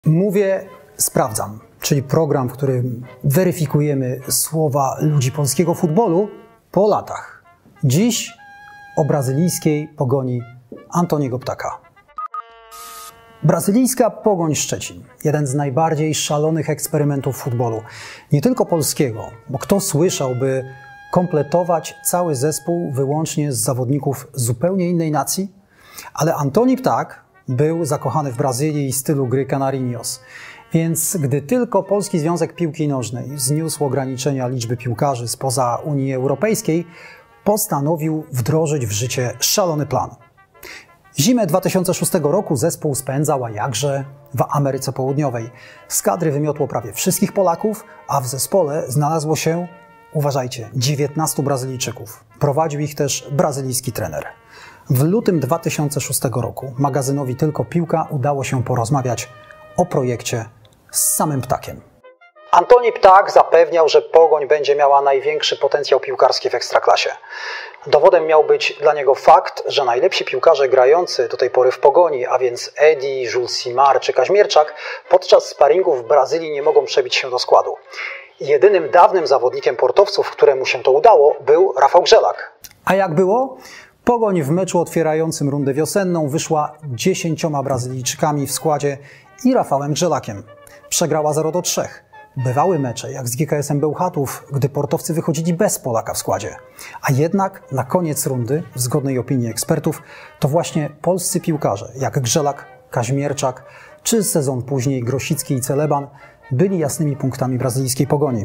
Mówię, sprawdzam, czyli program, w którym weryfikujemy słowa ludzi polskiego futbolu po latach. Dziś o brazylijskiej Pogoni Antoniego Ptaka. Brazylijska Pogoń Szczecin. Jeden z najbardziej szalonych eksperymentów futbolu. Nie tylko polskiego, bo kto słyszałby kompletować cały zespół wyłącznie z zawodników zupełnie innej nacji? Ale Antoni Ptak był zakochany w Brazylii i stylu gry Canarinhos. Więc gdy tylko Polski Związek Piłki Nożnej zniósł ograniczenia liczby piłkarzy spoza Unii Europejskiej, postanowił wdrożyć w życie szalony plan. Zimę 2006 roku zespół spędzał, a jakże, w Ameryce Południowej. Z kadry wymiotło prawie wszystkich Polaków, a w zespole znalazło się, uważajcie, 19 Brazylijczyków. Prowadził ich też brazylijski trener. W lutym 2006 roku magazynowi Tylko Piłka udało się porozmawiać o projekcie z samym Ptakiem. Antoni Ptak zapewniał, że Pogoń będzie miała największy potencjał piłkarski w Ekstraklasie. Dowodem miał być dla niego fakt, że najlepsi piłkarze grający do tej pory w Pogoni, a więc Edi, Jules Simar czy Kaźmierczak, podczas sparingów w Brazylii nie mogą przebić się do składu. Jedynym dawnym zawodnikiem portowców, któremu się to udało, był Rafał Grzelak. A jak było? Pogoń w meczu otwierającym rundę wiosenną wyszła 10 Brazylijczykami w składzie i Rafałem Grzelakiem. Przegrała 0-3. Bywały mecze, jak z GKS-em Bełchatów, gdy portowcy wychodzili bez Polaka w składzie. A jednak na koniec rundy, w zgodnej opinii ekspertów, to właśnie polscy piłkarze, jak Grzelak, Kaźmierczak, czy sezon później Grosicki i Celeban, byli jasnymi punktami brazylijskiej Pogoni.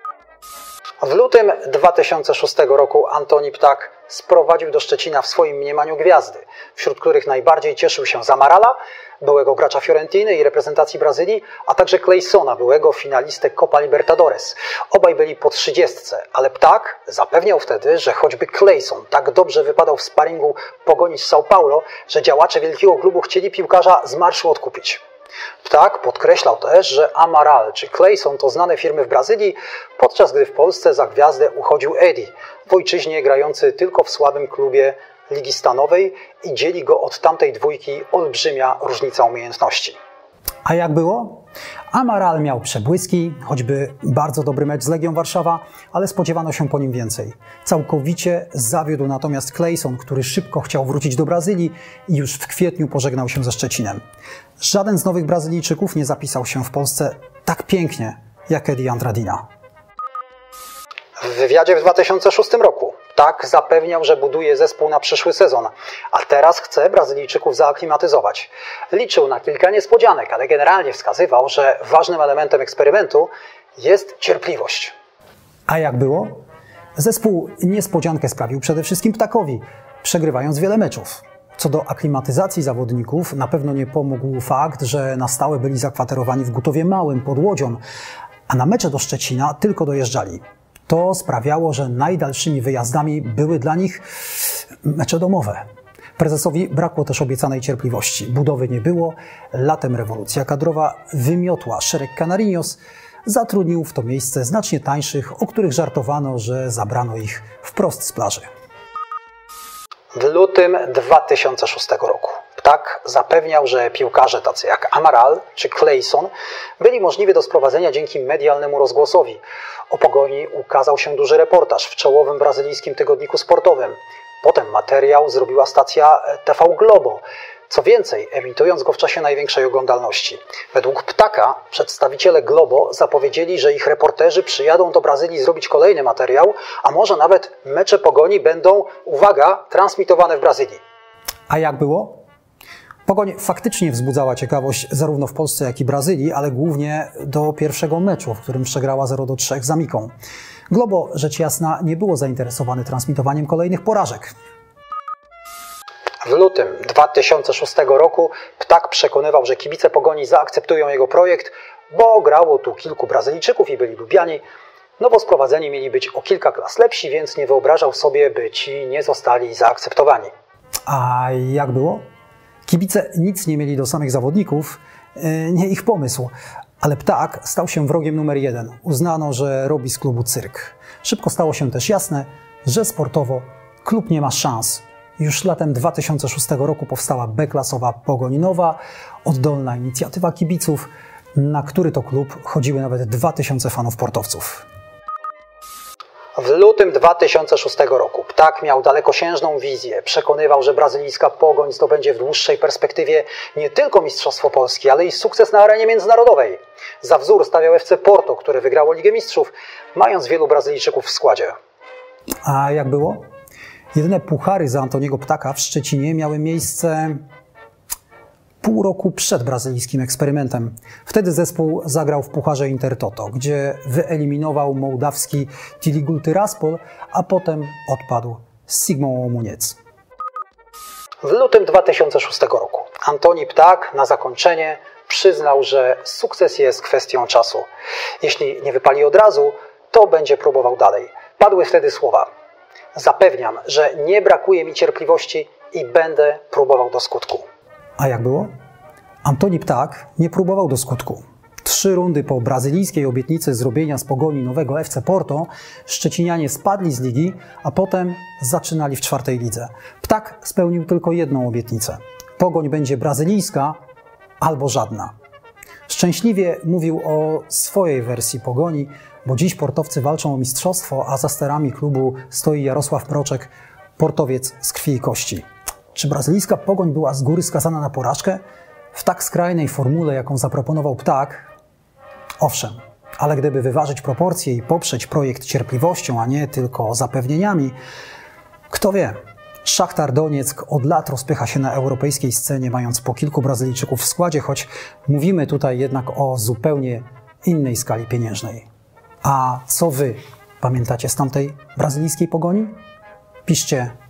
W lutym 2006 roku Antoni Ptak sprowadził do Szczecina w swoim mniemaniu gwiazdy, wśród których najbardziej cieszył się Zamarala, byłego gracza Fiorentiny i reprezentacji Brazylii, a także Cleysona, byłego finalistę Copa Libertadores. Obaj byli po 30, ale Ptak zapewniał wtedy, że choćby Cleyson tak dobrze wypadał w sparingu Pogoni z São Paulo, że działacze wielkiego klubu chcieli piłkarza z marszu odkupić. Ptak podkreślał też, że Amaral czy Cleyson to znane firmy w Brazylii, podczas gdy w Polsce za gwiazdę uchodził Edi, w ojczyźnie grający tylko w słabym klubie Ligi Stanowej i dzieli go od tamtej dwójki olbrzymia różnica umiejętności. A jak było? Amaral miał przebłyski, choćby bardzo dobry mecz z Legią Warszawa, ale spodziewano się po nim więcej. Całkowicie zawiódł natomiast Cleyson, który szybko chciał wrócić do Brazylii i już w kwietniu pożegnał się ze Szczecinem. Żaden z nowych Brazylijczyków nie zapisał się w Polsce tak pięknie jak Edi Andradina. W wywiadzie w 2006 roku Ptak zapewniał, że buduje zespół na przyszły sezon, a teraz chce Brazylijczyków zaaklimatyzować. Liczył na kilka niespodzianek, ale generalnie wskazywał, że ważnym elementem eksperymentu jest cierpliwość. A jak było? Zespół niespodziankę sprawił przede wszystkim Ptakowi, przegrywając wiele meczów. Co do aklimatyzacji zawodników, na pewno nie pomógł fakt, że na stałe byli zakwaterowani w Gutowie Małym pod Łodzią, a na mecze do Szczecina tylko dojeżdżali. To sprawiało, że najdalszymi wyjazdami były dla nich mecze domowe. Prezesowi brakło też obiecanej cierpliwości. Budowy nie było, latem rewolucja kadrowa wymiotła szereg Canarinhos, zatrudnił w to miejsce znacznie tańszych, o których żartowano, że zabrano ich wprost z plaży. W lutym 2006 roku Ptak zapewniał, że piłkarze tacy jak Amaral czy Cleyson byli możliwi do sprowadzenia dzięki medialnemu rozgłosowi. O Pogoni ukazał się duży reportaż w czołowym brazylijskim tygodniku sportowym. Potem materiał zrobiła stacja TV Globo, co więcej, emitując go w czasie największej oglądalności. Według Ptaka przedstawiciele Globo zapowiedzieli, że ich reporterzy przyjadą do Brazylii zrobić kolejny materiał, a może nawet mecze Pogoni będą, uwaga, transmitowane w Brazylii. A jak było? Pogoń faktycznie wzbudzała ciekawość zarówno w Polsce, jak i Brazylii, ale głównie do pierwszego meczu, w którym przegrała 0-3 z Amiką. Globo, rzecz jasna, nie było zainteresowane transmitowaniem kolejnych porażek. W lutym 2006 roku Ptak przekonywał, że kibice Pogoni zaakceptują jego projekt, bo grało tu kilku Brazylijczyków i byli lubiani. Nowo sprowadzeni mieli być o kilka klas lepsi, więc nie wyobrażał sobie, by ci nie zostali zaakceptowani. A jak było? Kibice nic nie mieli do samych zawodników, nie ich pomysł. Ale Ptak stał się wrogiem numer 1. Uznano, że robi z klubu cyrk. Szybko stało się też jasne, że sportowo klub nie ma szans Już latem 2006 roku powstała B-klasowa Pogoń Nowa, oddolna inicjatywa kibiców, na który to klub chodziły nawet 2000 fanów portowców. W lutym 2006 roku Ptak miał dalekosiężną wizję. Przekonywał, że brazylijska Pogoń zdobędzie w dłuższej perspektywie nie tylko Mistrzostwo Polski, ale i sukces na arenie międzynarodowej. Za wzór stawiał FC Porto, które wygrało Ligę Mistrzów, mając wielu Brazylijczyków w składzie. A jak było? Jedyne puchary za Antoniego Ptaka w Szczecinie miały miejsce pół roku przed brazylijskim eksperymentem. Wtedy zespół zagrał w Pucharze Intertoto, gdzie wyeliminował mołdawski Tiligul Tiraspol, a potem odpadł z Sigmą Omuniec. W lutym 2006 roku Antoni Ptak na zakończenie przyznał, że sukces jest kwestią czasu. Jeśli nie wypali od razu, to będzie próbował dalej. Padły wtedy słowa: zapewniam, że nie brakuje mi cierpliwości i będę próbował do skutku. A jak było? Antoni Ptak nie próbował do skutku. 3 rundy po brazylijskiej obietnicy zrobienia z Pogoni nowego FC Porto, szczecinianie spadli z ligi, a potem zaczynali w 4. lidze. Ptak spełnił tylko jedną obietnicę. Pogoń będzie brazylijska albo żadna. Szczęśliwie mówił o swojej wersji Pogoni, bo dziś portowcy walczą o mistrzostwo, a za sterami klubu stoi Jarosław Mroczek, portowiec z krwi i kości. Czy brazylijska Pogoń była z góry skazana na porażkę? W tak skrajnej formule, jaką zaproponował Ptak? Owszem, ale gdyby wyważyć proporcje i poprzeć projekt cierpliwością, a nie tylko zapewnieniami, kto wie? Szachtar Donieck od lat rozpycha się na europejskiej scenie, mając po kilku Brazylijczyków w składzie, choć mówimy tutaj jednak o zupełnie innej skali pieniężnej. A co wy pamiętacie z tamtej brazylijskiej Pogoni? Piszcie